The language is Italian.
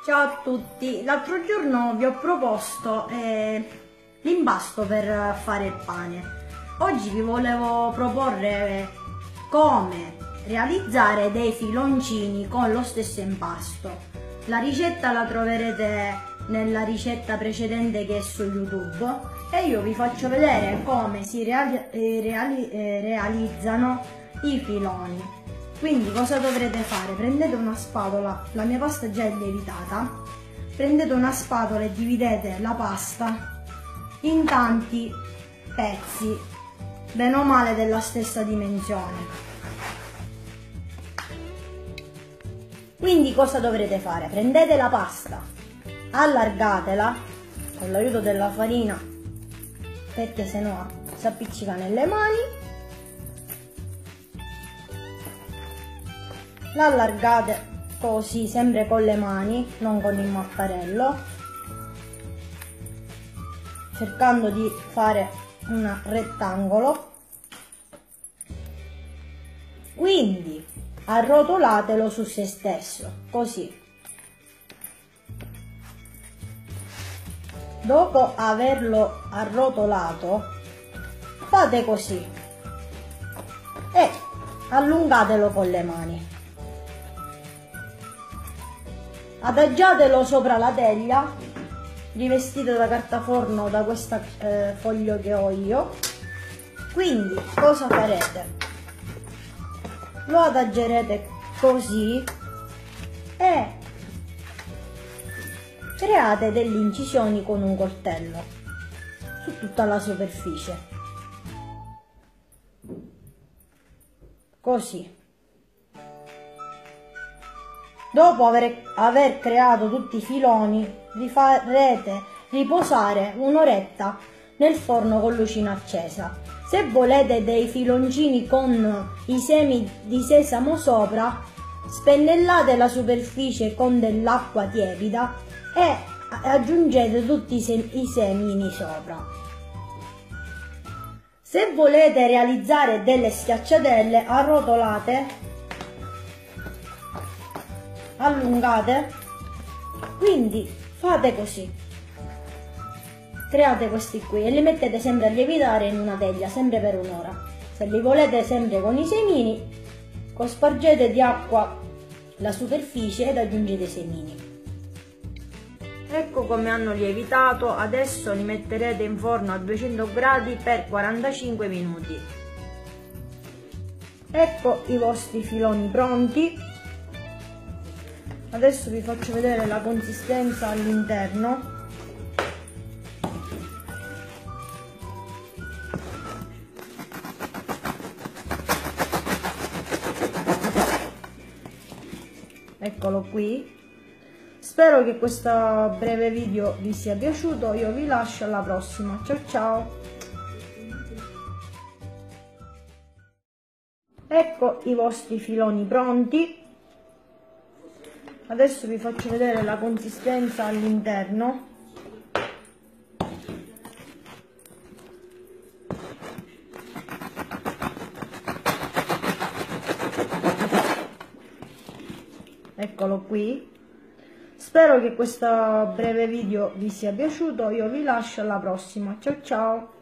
Ciao a tutti, l'altro giorno vi ho proposto l'impasto per fare il pane. Oggi vi volevo proporre come realizzare dei filoncini con lo stesso impasto. La ricetta la troverete nella ricetta precedente che è su YouTube e io vi faccio vedere come si realizzano i filoni. Quindi cosa dovrete fare? Prendete una spatola, la mia pasta già è lievitata, prendete una spatola e dividete la pasta in tanti pezzi, bene o male della stessa dimensione. Quindi cosa dovrete fare? Prendete la pasta, allargatela con l'aiuto della farina perché sennò si appiccica nelle mani. L'allargate così, sempre con le mani, non con il mattarello, cercando di fare un rettangolo. Quindi arrotolatelo su se stesso, così. Dopo averlo arrotolato, fate così e allungatelo con le mani. Adagiatelo sopra la teglia, rivestito da carta forno, da questa foglio che ho io. Quindi cosa farete? Lo adagerete così e create delle incisioni con un coltello su tutta la superficie, così. Dopo aver creato tutti i filoni, li farete riposare un'oretta nel forno con lucina accesa. Se volete dei filoncini con i semi di sesamo sopra, spennellate la superficie con dell'acqua tiepida e aggiungete tutti i semini sopra. Se volete realizzare delle schiacciatelle, arrotolate, allungate, quindi fate così, create questi qui e li mettete sempre a lievitare in una teglia, sempre per un'ora. Se li volete sempre con i semini, cospargete di acqua la superficie ed aggiungete i semini. Ecco come hanno lievitato. Adesso li metterete in forno a 200 gradi per 45 minuti. Ecco i vostri filoni pronti. Adesso vi faccio vedere la consistenza all'interno. Eccolo qui. Spero che questo breve video vi sia piaciuto. Io vi lascio alla prossima. Ciao ciao. Ecco i vostri filoni pronti. Adesso vi faccio vedere la consistenza all'interno. Eccolo qui. Spero che questo breve video vi sia piaciuto. Io vi lascio alla prossima. Ciao ciao.